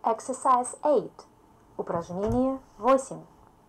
Exercise 8. Упражнение 8.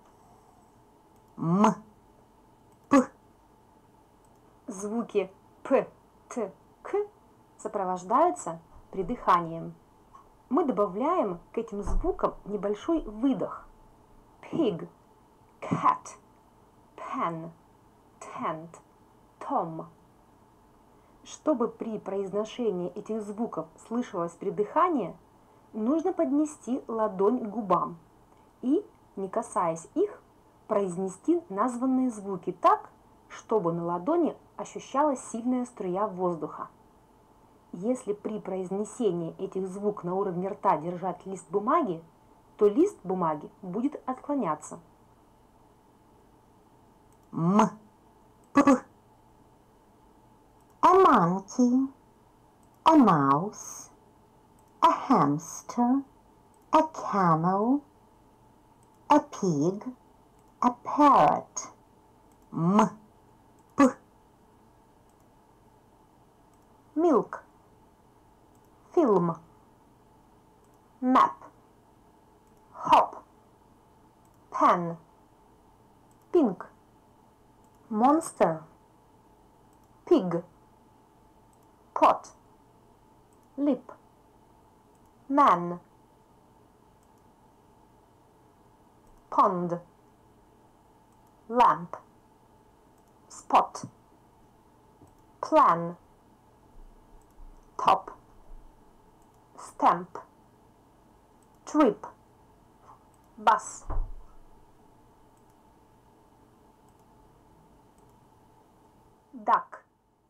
П. Звуки П, Т, К сопровождаются придыханием. Мы добавляем к этим звукам небольшой выдох. Pig, cat, pen, tent, tom. Чтобы при произношении этих звуков слышалось придыхание, нужно поднести ладонь к губам и, не касаясь их, произнести названные звуки так, чтобы на ладони ощущалась сильная струя воздуха. Если при произнесении этих звуков на уровне рта держать лист бумаги, то лист бумаги будет отклоняться. П. A monkey, a mouse, a hamster, a camel, a pig, a parrot. П. Milk, film, map, hop, pen, pink, monster, pig, pot, lip, man, pond, lamp, spot, plan, top, stamp, trip, bus. Duck,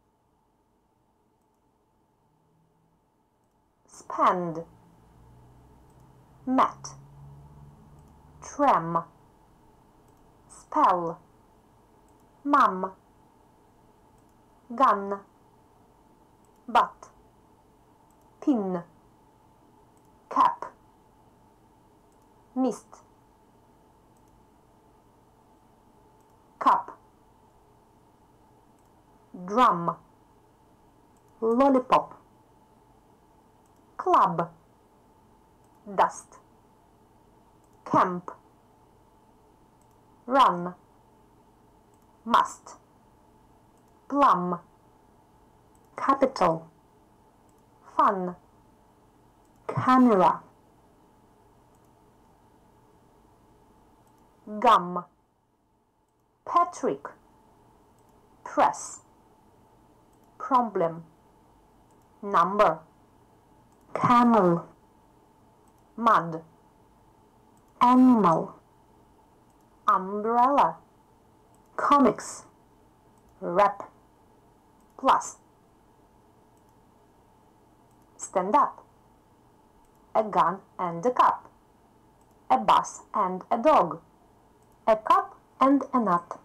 spand, mat, tram, spell, mum, gun, butt, pin, cap, mist, cup, drum, lollipop, club, dust, camp, run, must, plum, capital, fun, camera, gum, Patrick, press, problem, number, camel, mud, animal, umbrella, comics, rap, plus, stand up, a gun and a cup, a bus and a dog, a cup and a nut,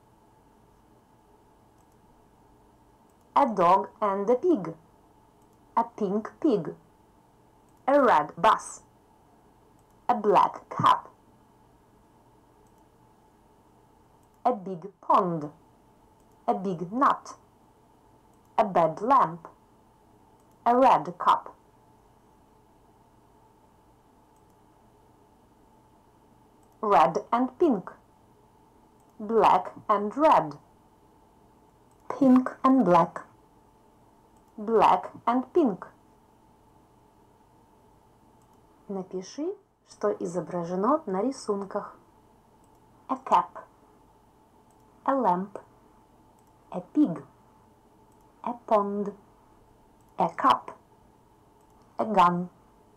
a dog and a pig, a pink pig, a red bus, a black cap, a big pond, a big nut, a bed lamp, a red cup. Red and pink, black and red, pink and black, black and pink. Напиши, что изображено на рисунках. A cap, a lamp, a pig, a pond, a cup, a gun,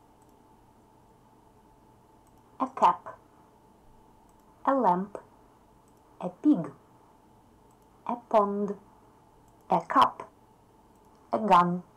a cap, a lamp, a pig, a pond, a cup, a gun.